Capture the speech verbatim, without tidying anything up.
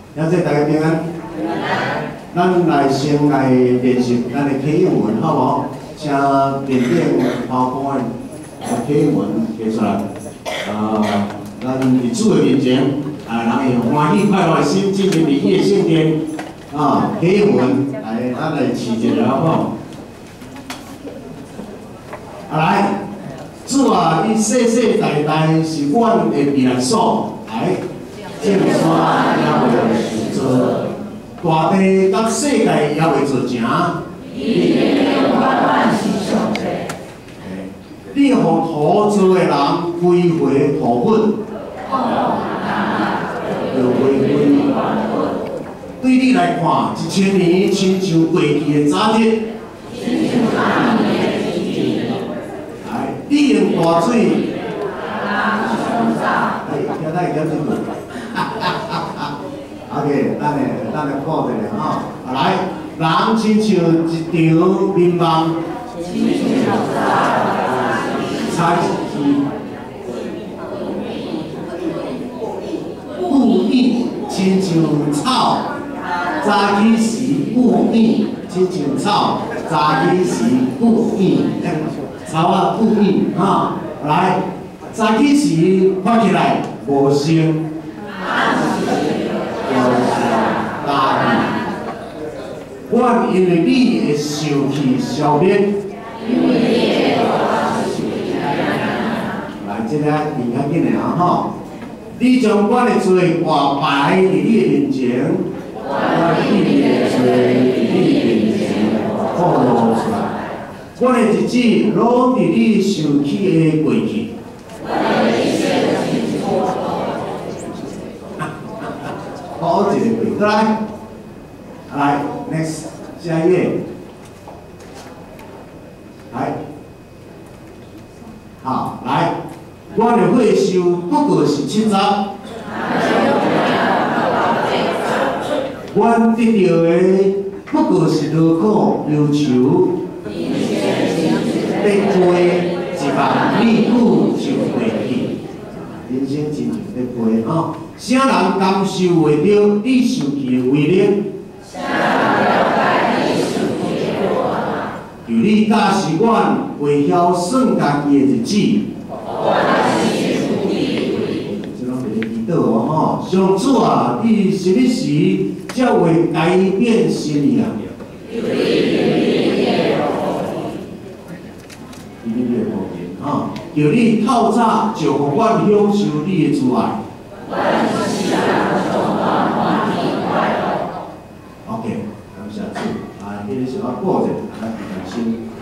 了解大家平安。咱来先来练习咱的课文，好无？请面顶抛光的课文提出来。呃，咱伫主的面前，啊，人会用欢喜快乐的心进行礼乐献天啊，课文来，咱来试一下好无？啊来，主啊，你世世代代是阮的避难所，来，正山也袂受做，大地甲世界也袂做成。你的万万是上帝。你互土做的人归回土本，就归归对你来看，一千年亲像过去的早日。你用大水，哎，听咱讲这句，哈哈哈哈 OK， 咱来咱来报一下吼，来，人亲像一场眠梦，早起不腻，亲像草，早起时不腻，亲像草，早起时不腻。草啊不腻哈，来，早起时发起来无声，大意。我因为你的受气消灭，来，这个念较紧的啊吼，你将我的罪活摆伫你的面前，我你的罪伫你面前暴露出来。我的日子拢伫你受气的过去。好，一个过过来，来 ，next 下一页，来，好，来，我的会受不过是七十，我得到的不过是劳苦忧愁。要飞一万里久就过去，人生亲像在飞吼。啥人感受袂到你受气的威力？啥人了解你受气的苦啊？就你假使阮袂晓算家己的日子，这拢是祈祷哦吼。上主啊，你什么时才会改变心意啊？啊！叫你透早就互阮享受你的慈爱。OK， 感谢主。啊，迄个时候过者，大家平心。